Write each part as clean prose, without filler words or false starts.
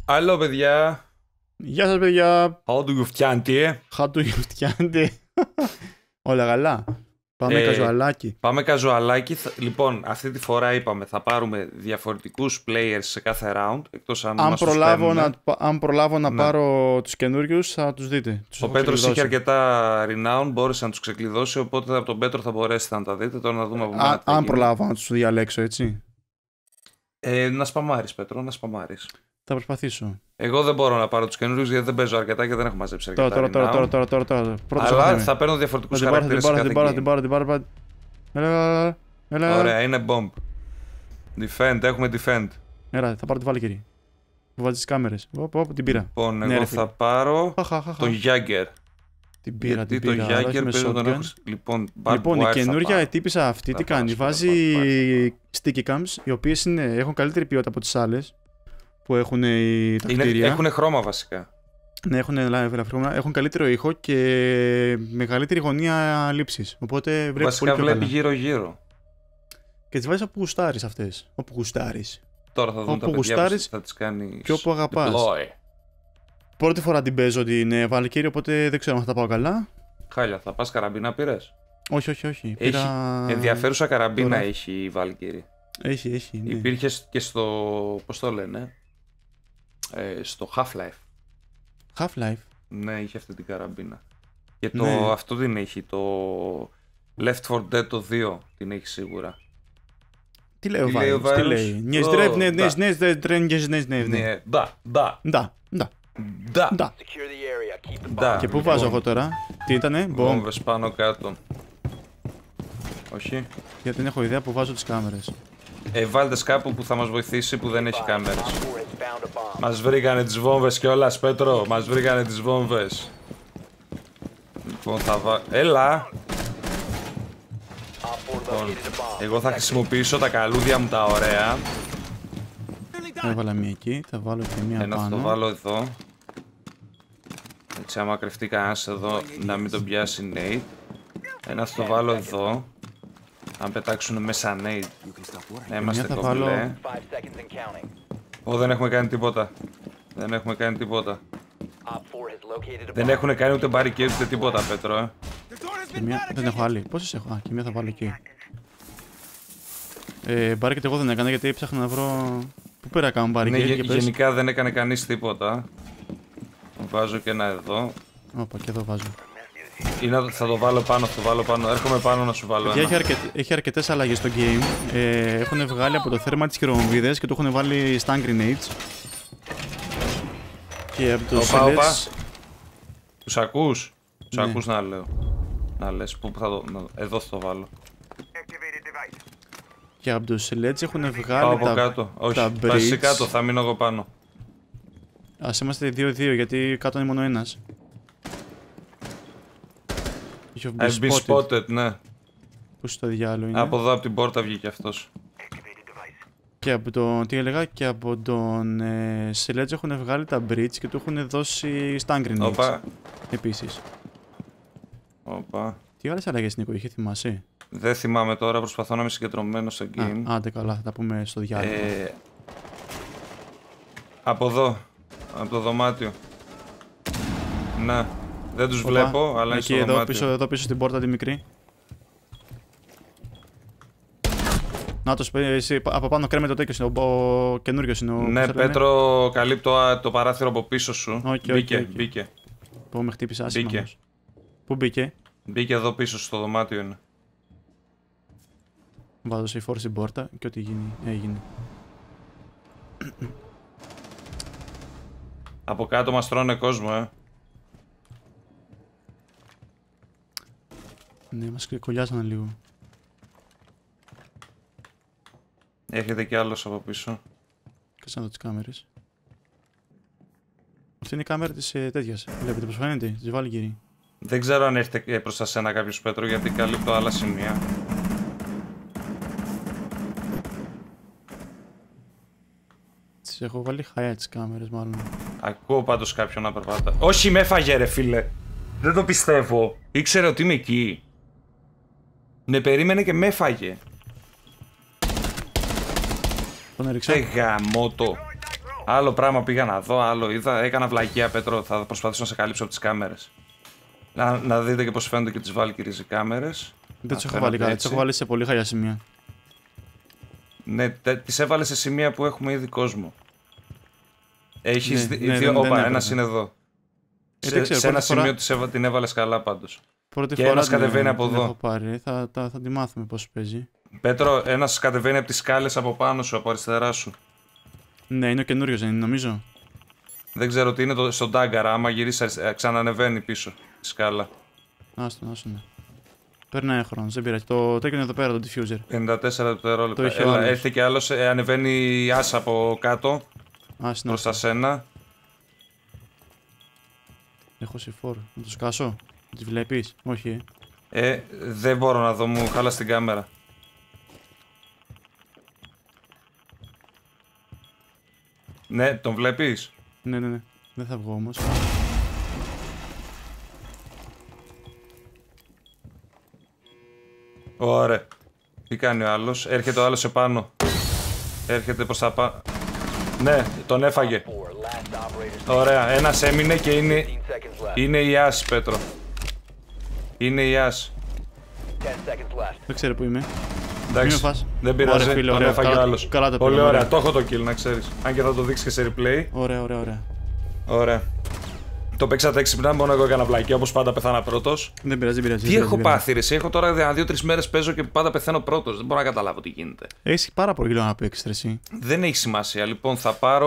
Άλλο παιδιά. Γεια σας παιδιά. How do you φτιάντε? How do you φτιάνετε? Όλα καλά. Πάμε καζουαλάκι. Πάμε καζουαλάκι. Λοιπόν, αυτή τη φορά είπαμε θα πάρουμε διαφορετικούς players σε κάθε round. Εκτός αν προλάβω να πάρω τους καινούριους, θα τους δείτε. Ο Πέτρος είχε αρκετά renown, μπόρεσε να τους ξεκλειδώσει. Οπότε από τον Πέτρο θα μπορέσετε να τα δείτε. Τώρα να δούμε από μένα. Αν προλάβω να τους διαλέξω, έτσι. Να σπαμάρεις, Πέτρο, να σπαμάρεις. Θα προσπαθήσω. Εγώ δεν μπορώ να πάρω τους καινούριους γιατί δεν παίζω αρκετά και δεν έχω μαζέψει αρκετά. Τώρα. Αλλά θα παίρνω διαφορετικούς χαρακτήρες. Την πάρω. Έλα. Ωραία, είναι bomb. Defend, έχουμε defend. Έλα, θα πάρω τη Valkyrie. Που βάζει τις κάμερες. Την πήρα. Λοιπόν, εγώ θα πάρω τον Jagger. Την πήρα. Γιατί τον Jagger παίζω τον έχω. Λοιπόν, η καινούργια τύπισσα αυτή τι κάνει? Βάζει sticky cams, οι οποίες έχουν καλύτερη ποιότητα από τις άλλες που έχουν τα κτίρια. Έχουν χρώμα βασικά. Ναι, έχουν καλύτερο ήχο και μεγαλύτερη γωνία λήψης. Οπότε βλέπει βασικά βλέπει γύρω-γύρω. Και τις βάζεις όπου γουστάρεις αυτές. Όπου γουστάρεις. Τώρα θα δούμε τα παιδιά που θα τις κάνει και όπου αγαπάς. Πρώτη φορά την παίζω την Valkyrie, οπότε δεν ξέρω αν θα τα πάω καλά. Χάλια, θα πας καραμπίνα πήρες? Όχι. Ενδιαφέρουσα καραμπίνα έχει η Valkyrie. Έχει, ναι. Υπήρχε και στο, πώς το λένε, στο Half-Life. Ναι, είχε αυτή την καραμπίνα. Και αυτό την έχει, το Left 4 Dead το 2 την έχει σίγουρα. Τι λέει ο Βάιλος, τι λέει? Ναι. Και πού βάζω εγώ τώρα? Τι ήτανε? Βόμβες πάνω κάτω. Όχι. Γιατί δεν έχω ιδέα που βάζω τις κάμερες. Βάλτε κάπου που θα μας βοηθήσει που δεν έχει κάμερες. Μας βρήκανε τις βόμβες κιόλας, Πέτρο. Μας βρήκανε τις βόμβες. Λοιπόν, έλα! Λοιπόν, εγώ θα χρησιμοποιήσω τα καλούδια μου τα ωραία. Έβαλα μία εκεί, θα βάλω και μία πάνω. Ένα θα το βάλω εδώ. Έτσι άμα κρυφτεί κανένας εδώ να μην τον πιάσει Nate. Ένα θα το βάλω εδώ. Αν πετάξουν μέσα Nate να είμαστε κομπλέ. Δεν έχουμε κάνει τίποτα. Δεν έχουν κάνει ούτε barricade ούτε τίποτα, Πέτρο. Δεν έχω άλλη. Πόσες έχω? Και μία θα βάλω εκεί. Barricade εγώ δεν έκανα γιατί έψαχνα να βρω πού πέρα κάνω barricade. Ναι, γενικά δεν έκανε κανείς τίποτα. Βάζω και ένα εδώ. Όπα, και εδώ βάζω. Θα το βάλω πάνω, έρχομαι πάνω να σου βάλω ένα. Έχει αρκετές αλλαγές στο game. Έχουν βγάλει από το θέρμα τις χειρομοβίδες και το έχουν βάλει stun grenades. Και από το Sledge... Τους ακούς? Τους ακούς να λέω. Να λες, εδώ θα το βάλω. Και από το Sledge έχουν βγάλει από κάτω. Όχι, πας κάτω, θα μείνω εγώ πάνω. Ας είμαστε 2-2 γιατί κάτω είναι μόνο ένας. I've been spotted, ναι. Πού στο διάλογο είναι? Από εδώ από την πόρτα βγήκε αυτός. Και από τον, τι έλεγα, και από τον Sledge έχουν βγάλει τα bridge και του έχουν δώσει stun grenades. Επίσης. Τι άλλες αλλαγές, Νίκο, είχε, θυμάσαι? Δεν θυμάμαι τώρα, προσπαθώ να είμαι συγκεντρωμένος στο game. Άντε καλά, θα τα πούμε στο διάλογο. Από εδώ, από το δωμάτιο. Να, δεν τους βλέπω, αλλά είναι στο δωμάτιο. Εδώ πίσω στην πόρτα τη μικρή. Να το εσύ, από πάνω κρέμε το τέτοιο, ο καινούριος είναι ο... Ναι, Πέτρο, καλύπτω το παράθυρο από πίσω σου. Μπήκε. Που με χτύπησε άσχημα. Πού μπήκε? Μπήκε εδώ πίσω στο δωμάτιο είναι. Βάζω σε φόρ στην πόρτα και ό,τι γίνει, έγινε. Από κάτω μας τρώνε κόσμο, Ναι, μας κολλιάσανε λίγο. Έρχεται κι άλλος από πίσω. Κάτσε να δω τις κάμερες. Αυτή είναι η κάμερα της τέτοιας. Βλέπετε πως φαίνεται, της Valkyrie. Δεν ξέρω αν έρχεται προς τα σένα κάποιος, Πέτρο, γιατί καλύπτω άλλα σημεία. Τις έχω βάλει χαιά τις κάμερες μάλλον. Ακούω πάντως κάποιον να περπατά. Όχι, με έφαγε ρε φίλε. Δεν το πιστεύω. Ήξερε ότι είμαι εκεί. Με περίμενε και με έφαγε. Τον έριξα. Γαμώτο. Άλλο πράγμα πήγα να δω, άλλο είδα. Έκανα βλακεία, Πέτρο. Θα προσπαθήσω να σε καλύψω από τις κάμερες. Να δείτε και πώς φαίνονται και τις Valkyries οι κάμερες. Δεν τις έχω βάλει καλά, τις έχω βάλει σε πολύ χαλιά σημεία. Ναι, τις έβαλε σε σημεία που έχουμε ήδη κόσμο. Έχεις δύο. Όπα, ένας είναι εδώ. Σε ένα σημείο την έβαλες καλά πάντως. Πρώτη και φορά ένας κατεβαίνει από εδώ. Έχω πάρει. Θα τη μάθουμε πώς παίζει. Πέτρο, ένας κατεβαίνει από τις σκάλες από πάνω σου, από αριστερά σου. Ναι, είναι ο καινούριος, δεν είναι, νομίζω. Δεν ξέρω τι είναι στον Τάγκαρα. Άμα γυρίσει, ξανανεβαίνει πίσω τη σκάλα. Άστον. Περνάει χρόνο, δεν πειράζει. Το τέτοιο είναι εδώ πέρα, το diffuser. 54 δευτερόλεπτα. Έρθει και άλλος, ανεβαίνει η άσα από κάτω. Προς τα σένα. Έχω C4. Να το σκάσω. Τη βλέπεις, όχι. Δεν μπορώ να δω, μου χάλα την κάμερα. Ναι, τον βλέπεις? Ναι. Δεν θα βγω όμως. Ωραία. Τι κάνει ο άλλος? Έρχεται ο άλλος επάνω. Έρχεται προς τα πάνω. Ναι, τον έφαγε. Ωραία, ένας έμεινε και είναι η Άς, Πέτρο. Είναι η Άς. Δεν ξέρω που είμαι. Εντάξει, δεν πειράζει, τον έφαγε ο άλλος. Πολύ ωραία, το έχω το kill, να ξέρεις. Αν και θα το δείξει και σε replay. Ωραία. Το παίξατε έξυπνα, μόνο εγώ έκανα πλακία, όπως πάντα πεθάνα πρώτος. Δεν πειράζει. Τι έχω πάθει, ρε? Έχω τώρα 2-3 μέρες παίζω και πάντα πεθαίνω πρώτος. Δεν μπορώ να καταλάβω τι γίνεται. Έχεις πάρα πολύ καιρό να παίξεις, εσύ. Δεν έχει σημασία. Λοιπόν, θα πάρω.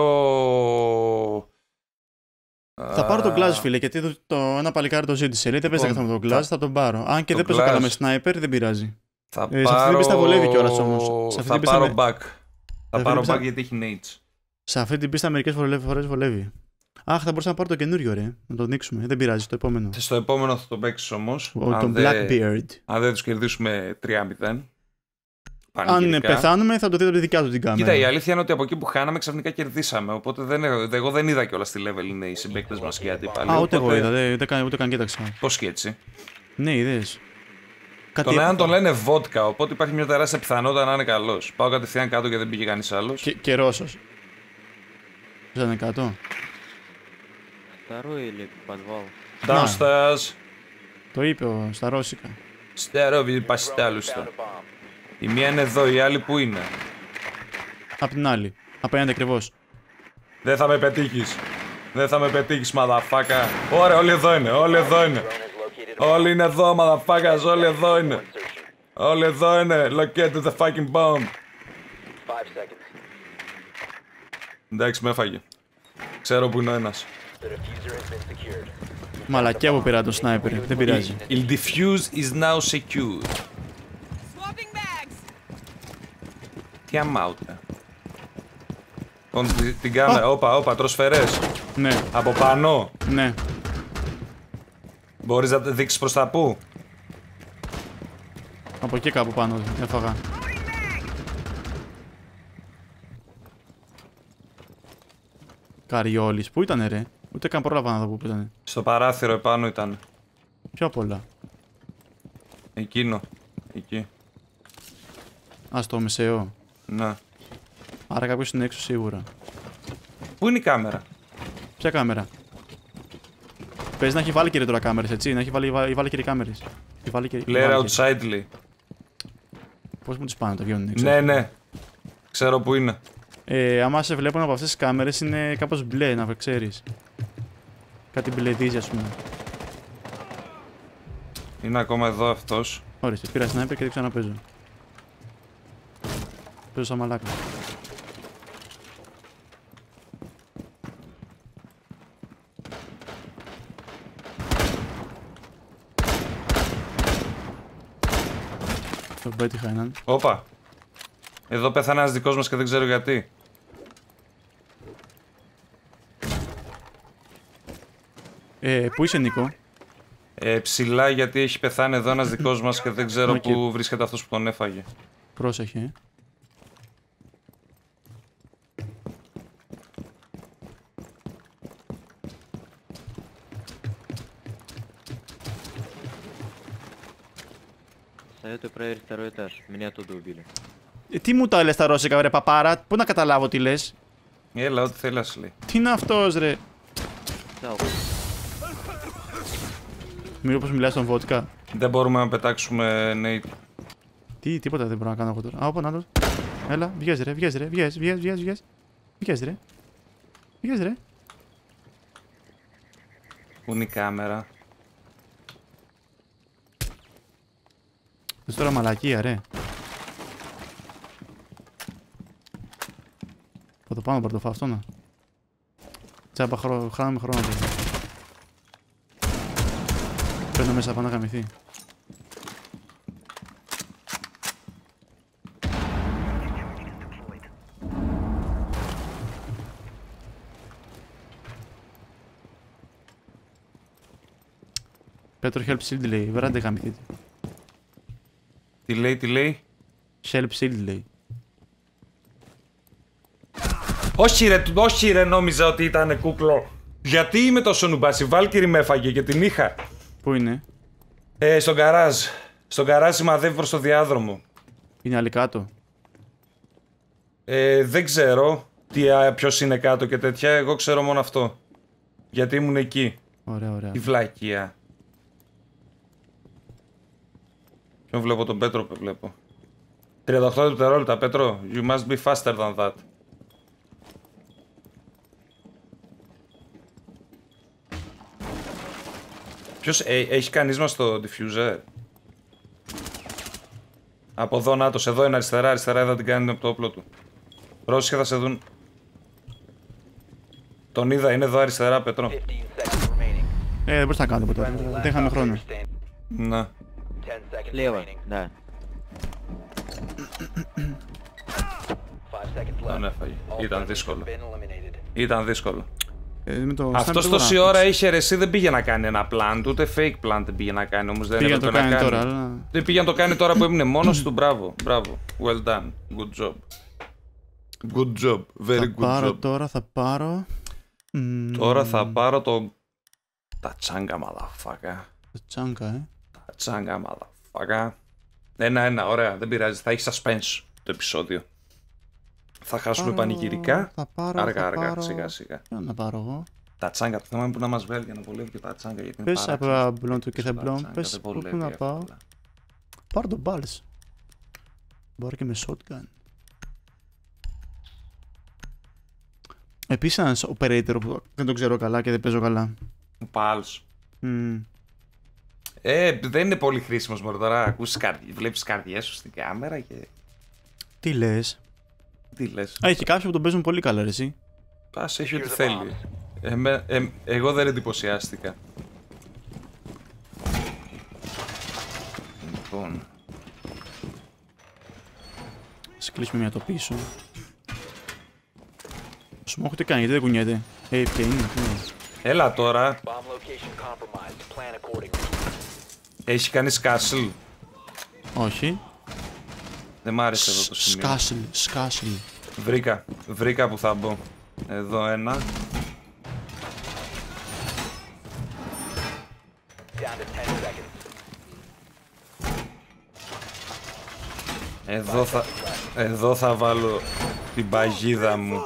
Θα πάρω τον Glass, φίλε, γιατί ένα παλικάρι το ζήτησε. Λέει δεν παίζει καθόλου τον Glass, θα τον πάρω. Αν και δεν παίζω καλά με sniper, δεν πειράζει. Σε αυτή την πίστα βολεύει κιόλας όμως. Θα πάρω back. Θα πάρω back γιατί έχει nades. Σε αυτή την πίστα μερικές φορές βολεύει. Αχ, θα μπορούσα να πάρω το καινούριο, ρε. Να το ανοίξουμε. Δεν πειράζει, στο επόμενο. Στο επόμενο θα το παίξεις όμως. Τον Blackbeard. Αν δεν τους κερδίσουμε 3-0. Αν πεθάνουμε, θα το δείτε δικιά του την κάμερα. Κοίτα, η αλήθεια είναι ότι από εκεί που χάναμε ξαφνικά κερδίσαμε. Οπότε εγώ δεν είδα κιόλας τι level είναι οι συμπαίκτες μας και οι αντίπαλοι. Ούτε εγώ είδα, ούτε καν κοίταξα. Πώς και έτσι? Ναι, είδες. Τον έναν τον λένε βότκα, οπότε υπάρχει μια τεράστια πιθανότητα να είναι καλός. Πάω κατευθείαν κάτω και δεν πήγε κανείς άλλος. Και Ρώσος. Ποιος είναι κάτω? Второй или подвал? Downstairs. Το είπε στα ρώσικα. Στερόβι, παστάλουστα. Η μία είναι εδώ, η άλλη που είναι? Απ' την άλλη. Απέναντι ακριβώς. Δεν θα με πετύχεις, μαδαφάκα. Ωραία, όλοι εδώ είναι. Όλοι είναι εδώ, μαδαφάκας, όλοι εδώ είναι. Locate the fucking bomb. Εντάξει, με έφαγε. Ξέρω που είναι ο ένας. Μαλακιά που πήρα το σνάιπερ, δεν πειράζει. Il diffuse is now secure. Τι αμάουτα. Την κάμερα, όπα, τροσφαιρές. Ναι. Από πάνω. Ναι. Μπορείς να δείξεις προς τα πού? Από εκεί κάπου πάνω, έφαγα. Καριόλης, πού ήτανε ρε? Ούτε καν πρόλαβα να δω πού ήτανε. Στο παράθυρο επάνω ήταν. Πιο πολλά. Εκείνο. Εκεί. Α, στο μεσαίο. Ναι. Άρα κάποιος είναι έξω σίγουρα. Πού είναι η κάμερα? Ποια κάμερα? Παίζει να έχει βάλει και τώρα κάμερες, έτσι. Να έχει βάλει και κάμερες. Player outside λέει. Πώς μου τις πάνε, το βγαίνουν έξω? Ναι. Ξέρω που είναι. Άμα σε βλέπουν από αυτές τις κάμερες είναι κάπως μπλε, να ξέρεις. Κάτι μπλεδίζει, ας πούμε. Είναι ακόμα εδώ αυτός. Ωραία, πήρα sniper και δεν ξαναπαίζω. Παίζω σαν μαλάκα. Το πέτυχα έναν. Όπα. Εδώ πέθανε ένας δικός μας και δεν ξέρω γιατί. Πού είσαι, Νίκο? Ψηλά, γιατί έχει πεθάνει εδώ ένας δικός μας και δεν ξέρω πού βρίσκεται αυτός που τον έφαγε. Πρόσεχε. Советую проверить второй этаж. Меня оттуда убили. Τι μου τα λες τα ρώσικα, βρε παπάρα, πού να καταλάβω τι λες? Έλα, ό,τι θέλει να σου λέει. Τι είναι αυτός ρε. Μήπως πως μιλάς στον βότκα. Δεν μπορούμε να πετάξουμε nade. Τίποτα δεν μπορώ να κάνω εγώ τώρα. Α, να το. Έλα, βγες ρε, βγες ρε, βγες. Βγες ρε. Πού είναι η κάμερα. Θες τώρα μαλακία ρε. Θα το πάνω παρτοφά αυτό να. Τσάπα χρόνο με χρόνο. Παίρνω μέσα πάνω να γαμηθεί. Πέτρο help shield λέει, βράντε γαμηθείτε. Τι λέει. Help shield λέει. Όχι ρε, νόμιζα ότι ήταν κούκλο. Γιατί είμαι τόσο νουμπάς, η Βάλκυρη με έφαγε και την είχα. Πού είναι? Στον γκαράζ. Στον γκαράζ σημαδεύει προς το διάδρομο. Είναι άλλη κάτω. Δεν ξέρω ποιος είναι κάτω και τέτοια, εγώ ξέρω μόνο αυτό. Γιατί ήμουν εκεί. Ωραία. Η βλακεία. Ποιον βλέπω, τον Πέτρο βλέπω. 38 δευτερόλεπτα, Πέτρο. You must be faster than that. Ποιος έχει κανείς μας το diffuser? Από εδώ νάτος, εδώ είναι αριστερά, θα την κάνει από το όπλο του. Πρόσεχε, θα σε δουν. Τον είδα, είναι εδώ αριστερά, Πέτρο. Δεν μπορείς να κάνω ποτέ, δεν είχαμε χρόνο. Να. Слева, да. Τον έφαγε. Ήταν δύσκολο. Αυτός το τόση ώρα είχε ρε, εσύ δεν πήγε να κάνει ένα plant, ούτε fake plant δεν πήγε να κάνει, όμως δεν έπρεπε να κάνει. Τώρα, αλλά... Δεν πήγε να το κάνει τώρα που έμεινε μόνος του, μπράβο. Well done, good job. Good job, very good job. Τώρα θα πάρω... Τώρα θα πάρω το... Τα τσάγκα, μαλαφάκα. Τα τσάγκα, Τα τσάγκα, μαλαφάκα. Ένα, ωραία, δεν πειράζει, θα έχει suspense το επεισόδιο. Θα χάσουμε πανηγυρικά. Αργά, σιγά. Ποιο να πάρω εγώ. Τα τσάγκα, το θέμα είναι που να μας βγάλει για να βολεύει και τα τσάγκα. Πες από μπλόν του και θα μπλόν, πες πού να πάω. Πάρω τον μπάλς. Μπορώ και με shotgun. Επίσης ένας operator που δεν τον ξέρω καλά και δεν παίζω καλά. Ο Pulse. Δεν είναι πολύ χρήσιμος μόνο τώρα. Ακούσεις βλέπεις καρδιές σου στην κάμερα και... Τι λες? Έχει κάποιοι που τον παίζουν πολύ καλά ρε εσύ. Πας, έχει ό,τι θέλει. Εγώ δεν εντυπωσιάστηκα. Λοιπόν... Ας κλείσουμε μια το πίσω. Σου μου τι κάνει, γιατί δεν κουνιέται. Ποια είναι. Έλα τώρα. Έχει κάνει Castle? Όχι. Δεν μ' άρεσε εδώ το σημείο. Σκάσιλ. Βρήκα που θα μπω. Εδώ ένα. Εδώ θα βάλω την παγίδα μου.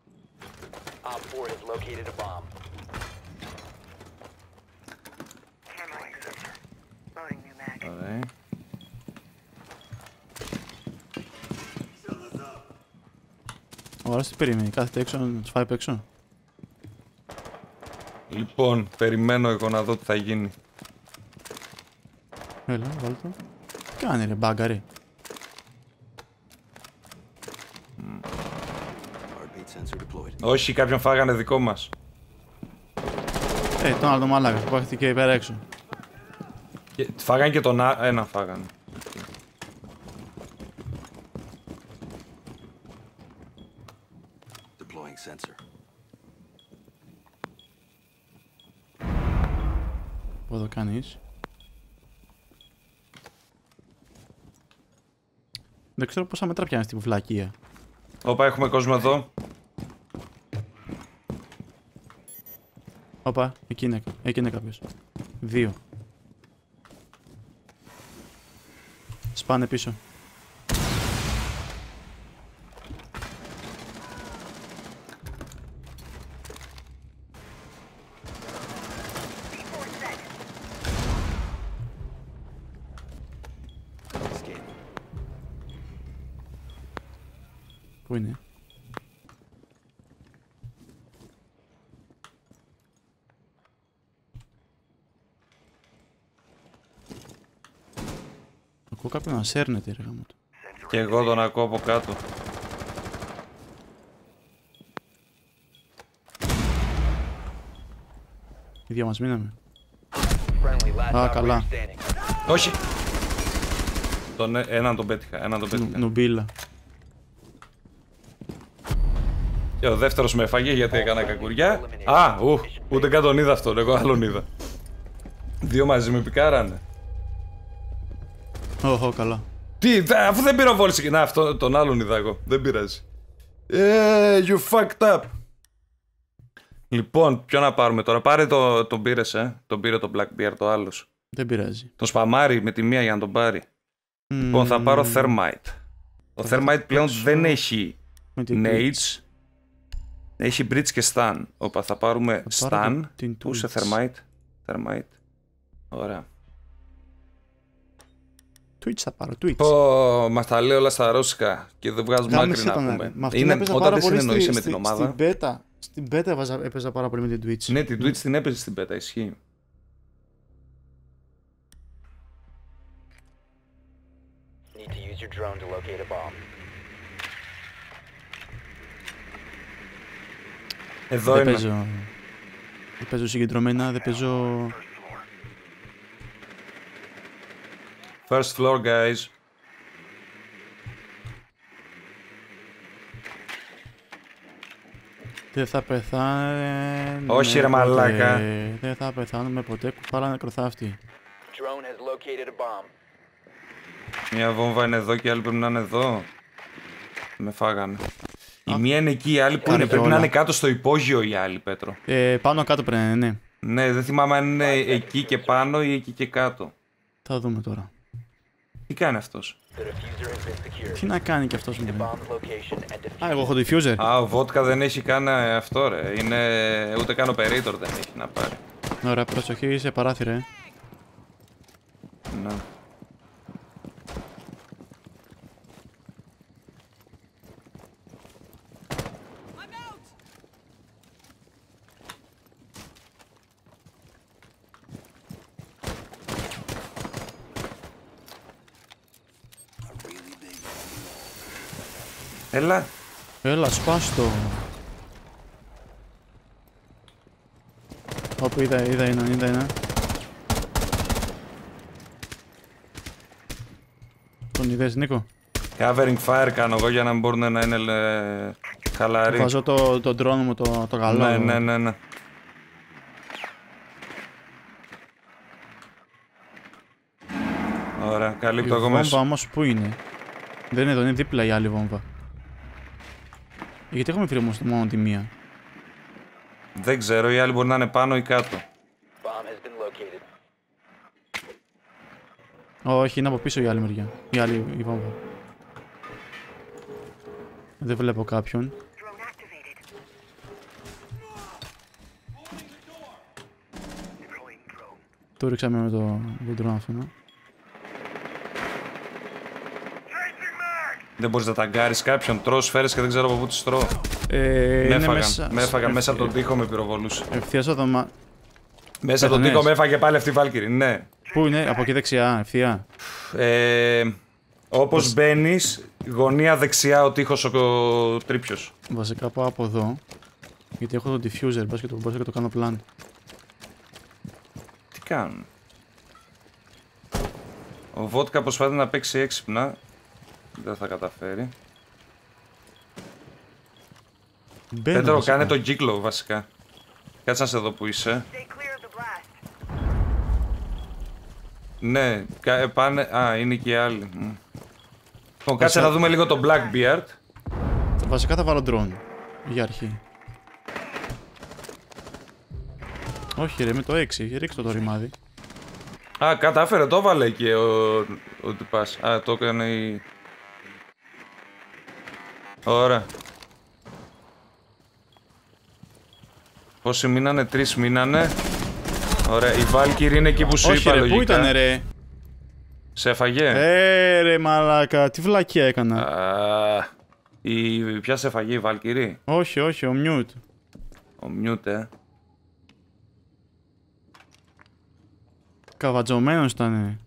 Ωραία. Ο άλλος τι περιμένει, κάθεται έξω να τους φάει απ' έξω. Λοιπόν, περιμένω εγώ να δω τι θα γίνει. Έλα, βάλω το. Τι κάνει ρε μπάγκα ρε. Όχι, κάποιον φάγανε δικό μας. Τον άλλο το μαλάκα που πάχθηκε πέρα έξω. Φάγανε και τον ένα φάγανε. Πού εδώ κάνεις. Δεν ξέρω πόσα μέτρα πιάνεις την βλακεία. Όπα, έχουμε κόσμο εδώ. Όπα, εκεί είναι κάποιος. 2. Σπάνε πίσω. Πού είναι? Ακούω κάποιον να σέρνεται, ρε γάμο του. Και εγώ τον ακούω από κάτω. Οι δύο μας μείναμε. Α, καλά. Όχι! Έναν τον πέτυχα, Νουμπίλα. Και ο δεύτερος με έφαγε γιατί έκανα κακουριά. Ούτε καν τον είδα αυτόν, εγώ άλλον είδα. Δύο μαζί με πικάρανε. Οχ, καλά. Τι, αφού δεν πυροβόλησε. Να, αυτό τον άλλον είδα εγώ. Δεν πειράζει. You fucked up. Λοιπόν, ποιο να πάρουμε τώρα? Πάρε τον πήρες, τον πήρε το Blackbeard το άλλος. Δεν πειράζει. Τον σπαμάρει με τη μία για να τον πάρει. Λοιπόν, θα πάρω Thermite. Το Thermite πλέον δεν έχει nades. Έχει bridge και stun. Όπα, θα πάρουμε stun. Πού σε Thermite? Ωραία. Twitch θα πάρω, Twitch. Μας τα λέει όλα στα ρώσικα και δεν βγάζουμε άκρη να πούμε. Όταν δεν συνεννοείσαι με την ομάδα. Στην beta έπαιζα πάρα πολύ με την Twitch. Ναι, την Twitch την έπαιζε στην beta, ισχύει. Εδώ είναι. Δεν παίζω συγκεντρωμένα, δεν παίζω... First floor, guys. Δεν θα πεθάνε... Όχι ρε μαλάκα. Δεν θα πεθάνουμε ποτέ, κουφάλα νεκροθάφτη. Μια βόμβα είναι εδώ και η άλλη πρέπει να είναι εδώ. Με φάγανε. Η μία είναι εκεί, η άλλη που είναι πρέπει να είναι κάτω στο υπόγειο η άλλη, Πέτρο. Πάνω κάτω πρέπει να είναι, ναι. Ναι, δεν θυμάμαι αν είναι εκεί και πάνω ή εκεί και κάτω. Θα δούμε τώρα. Τι κάνει αυτός? Τι να κάνει κι αυτός μου? Εγώ έχω diffuser. Ο Βότκα δεν έχει καν αυτό ρε. Είναι... ούτε καν operator δεν έχει να πάρει. Ωραία, προσοχή σε παράθυρα, Ναι. Έλα, σπάστο. Όπου είδα ένα. Τον είδες, Νίκο? Covering fire κάνω εγώ για να μπορούν να είναι χαλαροί. Βάζω το drone μου το καλό. Ναι. Ωραία, καλύπτω εγώ μέσα. Η βόμβα όμως πού είναι? Δεν είναι εδώ, είναι δίπλα η άλλη βόμβα. Γιατί έχουμε βρει όμως μόνο τη μία? Δεν ξέρω, η άλλη μπορεί να είναι πάνω ή κάτω. Όχι, είναι από πίσω η άλλη μεριά. Η βόμβα. Δεν βλέπω κάποιον. Το ρίξαμε με το drone αυτό, ναι. Δεν μπορείς να ταγκάρεις κάποιον, τρώω σφαίρες και δεν ξέρω από πού τις τρώω. Με έφαγαν μέσα από τον τοίχο, με πυροβολούσε. Ευθείας οδόμα. Μέσα από τον τοίχο με έφαγε πάλι αυτή η Valkyrie, ναι. Πού είναι, από εκεί δεξιά, ευθεία? Όπως μπαίνεις, γωνία δεξιά ο τοίχος ο τρίπιος. Βασικά πάω από εδώ, γιατί έχω το diffuser, μπας και το κάνω plant. Τι κάνουν? Ο Βότκα προσπαθεί να παίξει έξυπνα. Δεν θα καταφέρει. Πέτρο, κάνε τον κύκλο βασικά. Κάτσε να σε δω που είσαι. Ναι, πάνε... είναι και οι άλλοι. Λοιπόν, κάτσε να δούμε λίγο τον Blackbeard. Βασικά θα βάλω drone, για αρχή. Όχι ρε, με το 6, ρίξτε το ρημάδι. Κατάφερε, το βάλε και ο τυπάς. Το έκανε η... Ωραία. Πόσοι μείνανε, 3 μείνανε. Ωραία, η Valkyrie είναι εκεί που σου είπα ρε, λογικά. Πού ήτανε ρε? Σε έφαγε? Ρε μαλάκα, τι βλακία έκανα. Ποια σε φαγεί, η Βάλκυρη? Όχι, όχι, ο Μιούτ. Ο Μιούτ, Καβατζωμένος ήτανε.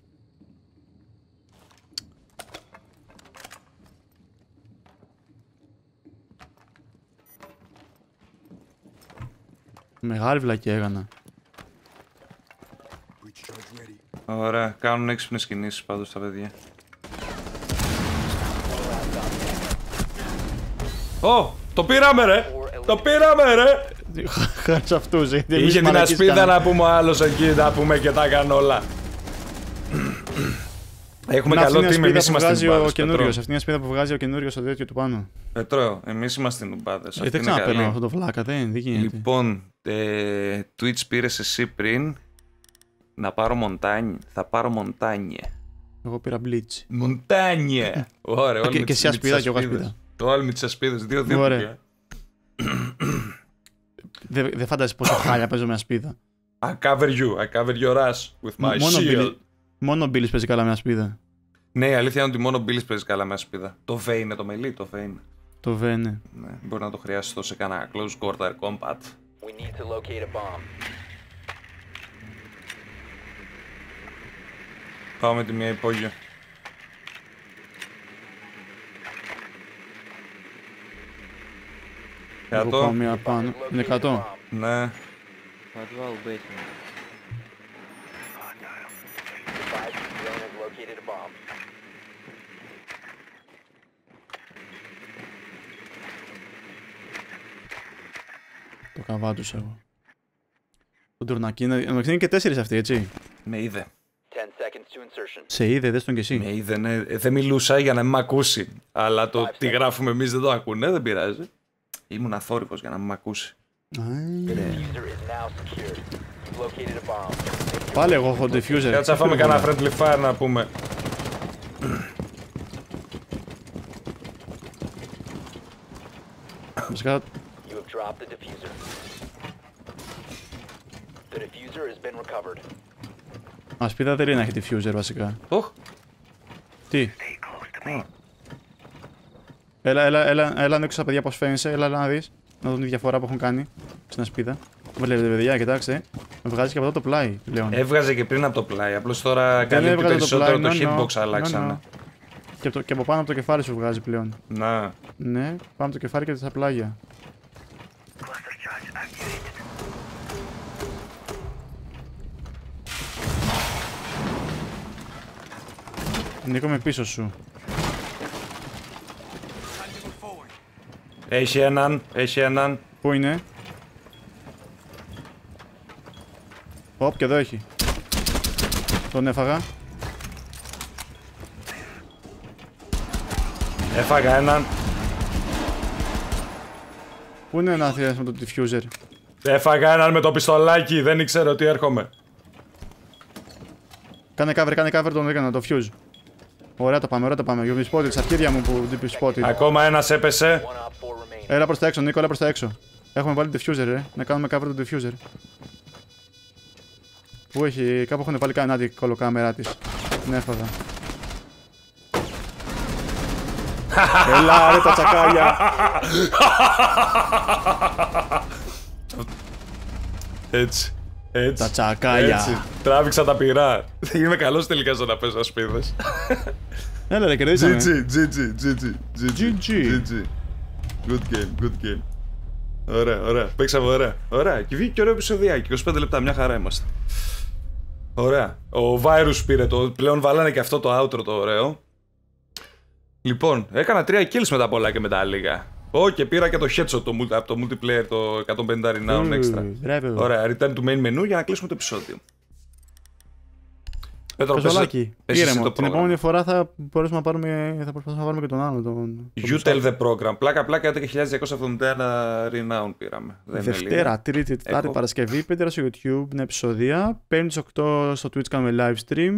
Μεγάλη βλακιά έκανα. Ωραία, κάνουν έξυπνες κινήσεις πάντως τα παιδιά. Ω, το πήραμε ρε! Το πήραμε ρε! Χάρη σε αυτούς. Είχε την ασπίδα να πούμε ο άλλος εκεί, να πούμε και τα έκανε όλα. Έχουμε καλό team, εμείς είμαστε νουμπάδες. Αυτή είναι η ασπίδα που βγάζει ο καινούριος στο τέτοιο του πάνω. Πετρό, εμείς είμαστε νουμπάδες. Δεν ξαναπαίρνω αυτό το βλάκα, δεν γίνεται. Λοιπόν, Twitch πήρες εσύ πριν. Να πάρω Μοντάνι. Θα πάρω Μοντάνιε. Εγώ πήρα Blitz. Μοντάνιε! Ωραία, όλοι και εσύ ασπίδα και εγώ ασπίδα. Όλοι με τις ασπίδες, 2-2. Ωραία. Δεν φαντάζεσαι πόσο χάλια παίζω με ασπίδα. I cover your ass with my shield. Μόνο ο Μπίλης παίζει καλά με ασπίδα. Ναι, η αλήθεια είναι ότι μόνο ο Μπίλης παίζει καλά με ασπίδα. Το V είναι το μελί, το V είναι. Το V, ναι. Ναι, μπορεί να το χρειάσεις το σε κανένα close quarter combat. We need to locate a bomb. Πάω με τη μία υπόγειο. Εγώ πάω μία πάνω. Είναι 100. Ναι. Подвал basement. Advise drone has located a bomb. Το καβάτουσα εγώ. Το τουρνακί είναι και 4 αυτοί, έτσι. Με είδε. 10 seconds to insertion. Σε είδε, δες τον κι εσύ. Με είδε, ναι. Δεν μιλούσα για να μην μ' ακούσει. Αλλά το τι γράφουμε εμείς δεν το ακούνε, δεν πειράζει. Ήμουν αθόρυβος για να μην μ' ακούσει. Diffuser is now secured. You've located a bomb. Πάλι εγώ έχω diffuser. Κάτσε να φάμε κανένα friendly fire να πούμε. Βασικά, You have dropped the diffuser. The diffuser has been recovered. ασπίδα δεν είναι να έχει diffuser βασικά. Οχ. Τι. Έλα να στα παιδιά πώς φαίνεσαι, έλα να δεις. Να δουν τη διαφορά που έχουν κάνει στην ασπίδα. Βλέπετε παιδιά, κοιτάξτε. Με βγάζει και από εδώ το πλάι πλέον. Έβγαζε και πριν από το πλάι, απλώς τώρα καλύπτει περισσότερο το hitbox αλλάξανε. Και από πάνω από το κεφάλι σου βγάζει πλέον. Να. Ναι, πάνω από το κεφάλι και στα πλάγια. Νίκο με πίσω σου. Έχει έναν. Πού είναι? Οπ, και εδώ έχει. Τον έφαγα. Έφαγα έναν. Πού είναι ένα θεία με το diffuser? Έφαγα έναν με το πιστολάκι, δεν ήξερε ότι έρχομαι. Κάνε cover τον έκανα, το fuse. Ωραία το πάμε. You be spotted, στα αρχίδια μου που be spotted. Ακόμα ένας έπεσε. One op 4 remaining. Έλα προς τα έξω, Νίκο, έλα προς τα έξω. Έχουμε βάλει diffuser, να κάνουμε cover το diffuser. Πού έχει, κάπου έχουν βάλει κανένα κολοκάμερα της. Την έφαγα. Έλα ρε τα τσακάλια. Έτσι. Τα τσακάλια. Έτσι. Τράβηξα τα πυρά. Είμαι καλός τελικά στο να παίζω ασπίδες. Έλα ρε, κερδίσαμε. GG. Good game. Ωραία. Παίξαμε ωραία. Και βγήκε και ωραίο επεισοδιάκι. 25 λεπτά, μια χαρά είμαστε. Ωραία. Ο Virus πήρε το. Πλέον βάλανε και αυτό το outro το ωραίο. Λοιπόν, έκανα 3 kills μετά πολλά και μετά λίγα. Και πήρα και το headshot από το multiplayer το 150 renown extra. Ωραία, return to main menu για να κλείσουμε το επεισόδιο. Πεζολάκι, ήρεμο. Την επόμενη φορά θα μπορέσουμε να πάρουμε, θα προσπαθήσουμε να πάρουμε και τον άλλο. You tell the program. Πλάκα, και 1271 renown πήραμε. Δευτέρα, Τρίτη, Τετάρτη, Παρασκευή, 5 ώρα στο YouTube, είναι επεισόδια. 5-8 στο Twitch κάνουμε live stream.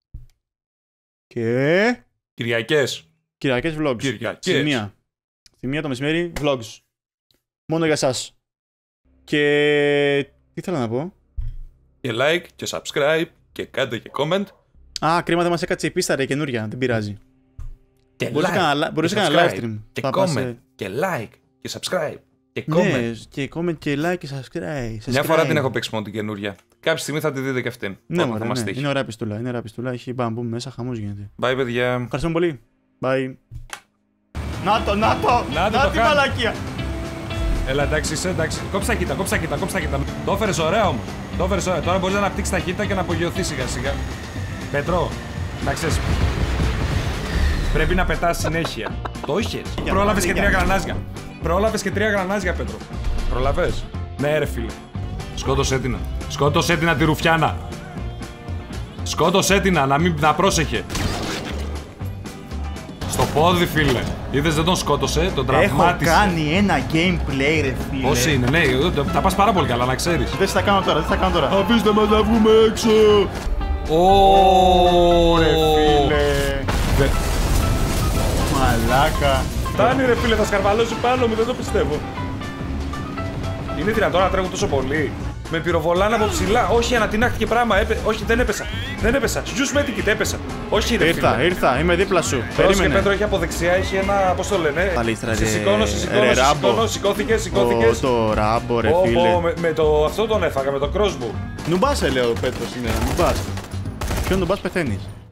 Και... Κυριακές vlogs. Στη μία το μεσημέρι, vlogs. Μόνο για εσάς. Και... τι θέλω να πω. Και like και subscribe και κάντε και comment. Κρίμα δεν μας έκατσε η πίστα ρε καινούρια, δεν πειράζει. Μπορείς να κάνει live stream. Και comment, και like, και subscribe. Και comment. Ναι, και comment και like και subscribe. Μια φορά την έχω παίξει μόνο την καινούρια. Κάποια στιγμή θα τη δείτε και αυτήν. Ναι, μωρέ, ναι. Είναι ωραία πιστούλα. Έχει μπαμπού μέσα, χαμός γίνεται. Bye, παιδιά. Ευχαριστούμε πολύ. Bye. Να τη μαλακία. Έλα, εντάξει. Κόψε τα κοίτα. Το έφερες ωραία όμως. Τώρα μπορείς να αναπτύξεις τα κοίτα και να απογειωθεί σιγά-σιγά. Πέτρο, να ξέρεις. Πρέπει να πετάς συνέχεια. Το είχες. Πρόλαβες και 3 γρανάζια, Πέτρο. Πρόλαβες. Ναι, ρε φίλε. Σκότωσέ την τη ρουφιάνα. Σκότωσέ την, να πρόσεχε. Στο πόδι, φίλε. Είδες, δεν τον σκότωσε, τον τραυμάτισε. Έχω κάνει ένα gameplay, ρε φίλε. Πώς είναι, ναι, θα πας πάρα πολύ καλά, να ξέρεις. Δεν θα κάνω τώρα. Αφήστε μας να βγούμε έξω. Ρε φίλε. Μαλάκα. Φτάνει, ρε φίλε, θα σκαρβαλώσει πάνω μου, δεν το πιστεύω. Είναι δυνατόν να τρέχουν τόσο πολύ? Με πυροβολάνε από ψηλά. Όχι, ανατινάχτηκε πράγμα. Όχι, δεν έπεσα. Στου medikit έπεσα. Όχι, ρε φίλε. Ήρθα, είμαι δίπλα σου. Περίμενε. Και Πέτρο έχει από δεξιά, έχει ένα. Πώς το λένε. Σε σηκώνω. Σηκώθηκε. Το ράμπο, ρε φίλε. Με αυτό τον έφαγα, με το crossbow. Νουμπάς, λέω ο Πέτρος σήμερα. Νουμπάς. Ποιον νουμπάς πεθαίνεις.